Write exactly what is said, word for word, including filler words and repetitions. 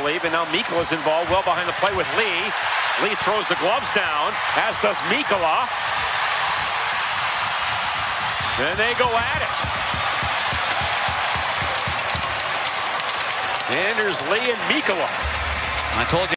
believe, and now Mikkola's involved well behind the play with Lee. Lee throws the gloves down, as does Mikkola. And they go at it. And there's Lee and Mikkola. I told you.